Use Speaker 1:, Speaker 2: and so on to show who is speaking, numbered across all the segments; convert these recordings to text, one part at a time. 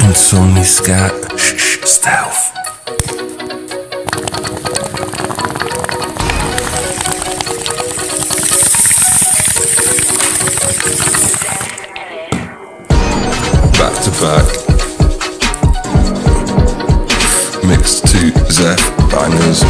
Speaker 1: Insomnia scat, shh, stealth. Back to back, mixed to Zeph bangers.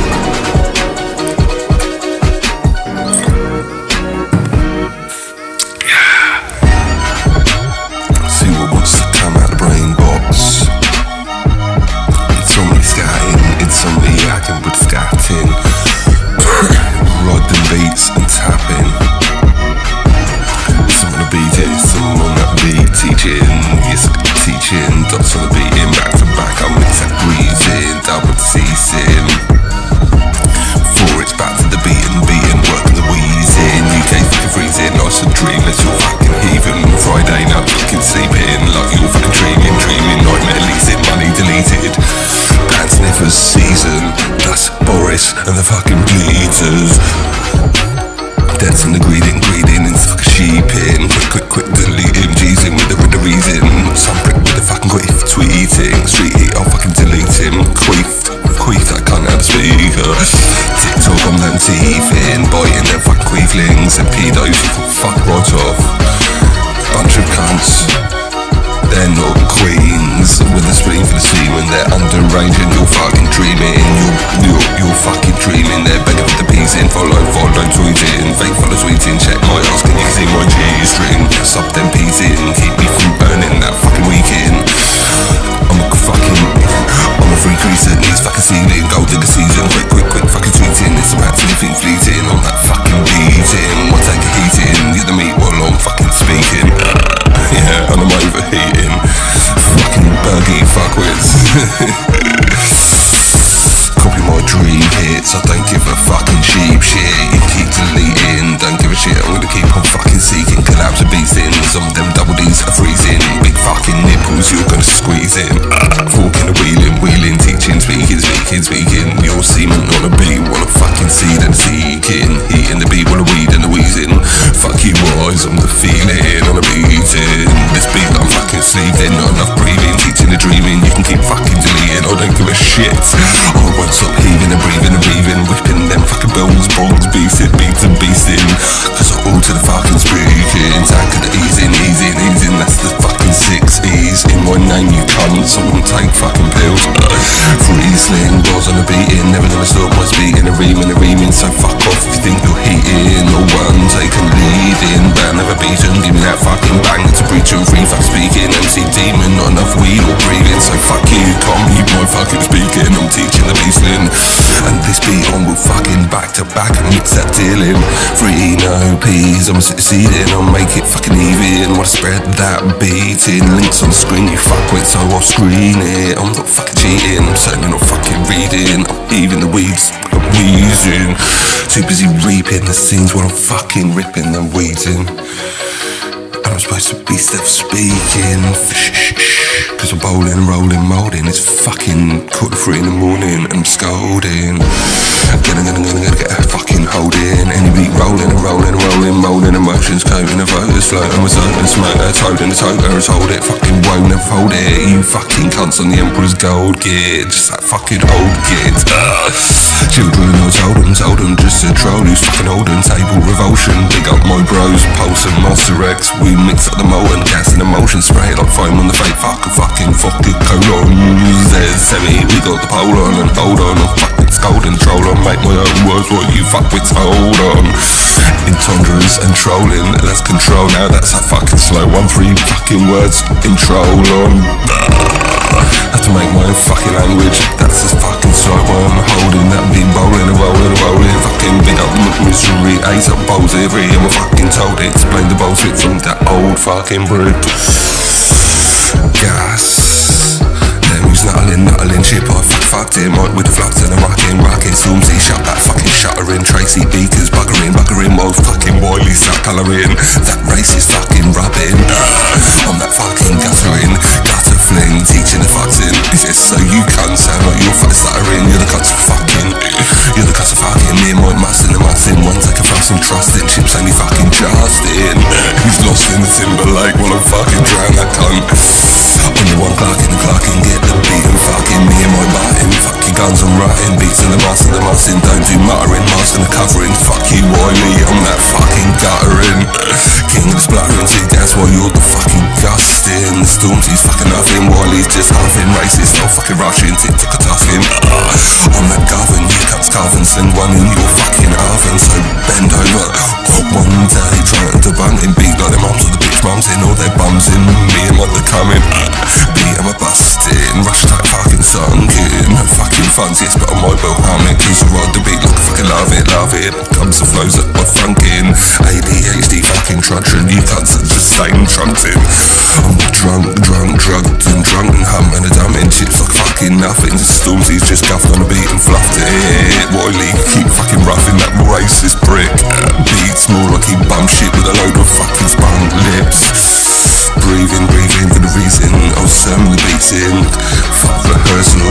Speaker 1: See what wants to come out the brain box. Insomnia scatting, insomnia hacking with scatting. Ride the beats and tapping. Someone to beat it, someone on that beat teaching. Yes, teaching, dots on the beating. Back to back, I'm exact breathing, double ceasing. Four, it's back to the beating, working the wheezing. UK fucking freezing, nice and dreamless, you're fucking heaving. Friday now fucking sleeping, like you're fucking dreaming. Nightmare leasing, money deleted. Pants sniffers season, that's Boris and the fucking bleeders. Dancing the greeting, it's fucking sheeping. Quick, deleting, G'sing with the reason. Some prick with the fucking quiff, tweeting. Street heat, I'll fucking delete him. Queef, I can't have the speaker. TikTok, I'm them teething, biting them fucking queeflings and pedos, you can fuck right off. Bunch of cunts, they're not queens. With a spleen for the semen, they're underrange and you're fucking dreaming. You're fucking dreaming, they're begging for the peas in. Follow, tweeting, fake follow tweeting. Check my ass, can you see my G-string? Sub them peas in, keep me from burning that fucking weekend. I'm a freak creaser, needs fucking ceiling. Gold digger season, quick, fucking tweeting. It's about anything fleeting on that fucking beating. What take a heating, get the meat while I'm fucking speaking. Yeah, and I'm overheating. Fucking buggy fuckwits. Copy my dream hits, I don't give a fucking sheep shit. You keep deleting, don't give a shit, I'm gonna keep on fucking seeking. Collabs and beasting, some of them double D's are freezing. Big fucking nipples, you're gonna squeeze in. Forking and wheeling, teaching, speaking. Your semen on a beat, wanna fucking see them seeking. Heating the beat, wanna weed and the wheezing. Fuck you eyes, I'm the feeling on a beating. This beat that I'm fucking sleeping, not enough breathing. Teaching the dreaming, you can keep fucking deleting, I don't give a shit. I won't stop heaving and breathing. Whipping them fucking bells, brongs, beats and beasting. Cause I'm all to the fucking speaking. Tank of the easing, that's the fucking 6 E's in my name, you cunt. Someone take fucking pills. Free sling, balls on the beating. Never gonna stop my speaking and reaming. So fuck off if you think you're heating. No one taking leading. Band never beaten, give me that fucking bang. It's a breach and free fuck speaking. MC demon, not enough weed or breathing. So fuck you, can't mute my fucking speaking. I'm teaching the beastling. And this beat on will fucking back to back and mix that dealing. Free no peas, I'm succeeding. I'll make it fucking even. Wanna spread that beating. Links on the screen, you fuck with, so I'll screen it. I'm not fucking cheating, I'm certainly not fucking reading. I'm even the weeds, I'm wheezing. Too busy reaping the scenes while I'm fucking ripping them weeds in. And I'm supposed to be self-speaking. Cause I'm bowling, rolling, moulding. It's fucking 2:45 in the morning and I'm scolding. Gonna get a fucking holding. Any beat rolling, molding emotions, coding the voters, floating with zoning, smoker, toting the tokers, hold it, fucking won't never fold it. You fucking cunts on the Emperor's gold gear, just that fucking old kid. Children, I told them just to troll who's fucking holding table revulsion. Big up my bros, Pulse and Master X. We mix up the molten gas and emotion, spray it like foam on the fake fucking colon. There's semi, we got the pole on and hold on. I'm fucking scolding, troll on, make my own words what you fuckwits hold on. Entendres and trolling, let's control now, that's that fucking slow. 1-3 fucking words, intro on. Have to make my own fucking language, that's the fucking slow one. Holding that beat, rolling, fucking big up misery, 8 up bowls every, and I fucking told it. Explain the bullshit from that old fucking brick. Gas. Who's nuttling, chip I fucked him right with the flux and the rocking, Stormzy, shut that fucking shutter in. Tracy Beakers, buggering, while fucking Wiley start colouring. That racist fucking rubbing, on that fucking gutter fling, teaching the fucking. Is it so you can't sound like you're fucking stuttering? You're the cuts of fucking, me and my mustin' the mustin'. One take a fuss and trusting, chips only fucking Justin. He's lost in the Timberlake while I'm fucking drown that cunt. On the one clock in the clock. beats and the mussing. Don't do muttering, masking the covering. Fuck you, Wiley, I'm that fucking guttering. King of the spluttering, see that's why you're the fucking gusting. Stormzy's fucking nothing, Wiley's just huffing. Racist, no fucking rushing, TikTok a tuffing. I'm that govern, you cunts carving. Send one in your fucking oven, so bend over. One day trying to bung in, beat like their mums or the bitch mums in, all their bums in. Me and what they're coming, beat I'm a busting. Rush tight fucking sunken. No fucking funds, yes, but I'm mobile humming. Cause I ride the beat like I fucking love it. Comes the flows that I'm funkin'. ADHD fucking trudging, you cunts are just saying trunking. I'm drugged and humming and dumbing. Shit's like fucking nothing. Stormzy's just guffed on the beat and fluffed it. Wiley, keep fucking roughing that racist prick. Beats more like he bum shit with a load of fucking spunk lips. Breathing for the reason I was serving the beats in. Fuck rehearsal,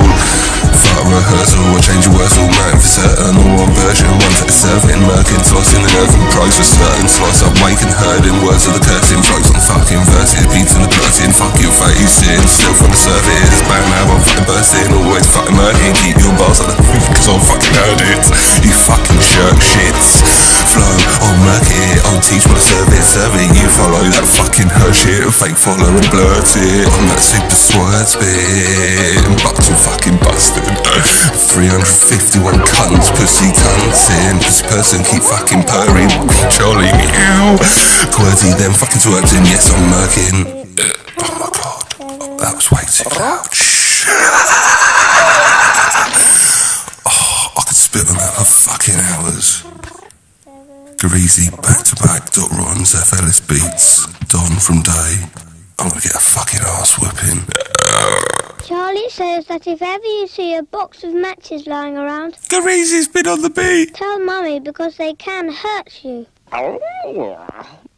Speaker 1: I change your words all night for certain. All one version, one set of serving. Murking, slicing the nerve and price for certain. Slice up, waking, herding, words of the cursing. Flows on fucking verses, beats in the blurting. Fuck your facing, still from the service. Bang now, I'm fucking bursting. Always fucking murking, keep your bars like that cause I fucking heard it. You fucking shirk shits. Flow, I'll murk it, I'll teach what I serve it. You follow that fucking her shit. Fake follow and blurt it. I'm that super sword spit. Bucked and fucking busted. 351 cunts, pussy cunts in. Pussy person keep fucking purring. Charlie, meow. QWERTY, them fucking twerking. Yes, I'm murking. Oh my god, that was way too loud. Oh, I could spit on that for fucking hours. Greasy, back-to-back, dot rhymes, FLS beats, Don from Day. I'm gonna get a fucking ass whipping.
Speaker 2: Charlie says that if ever you see a box of matches lying around,
Speaker 1: Greasy's been on the beat.
Speaker 2: Tell Mummy because they can hurt you.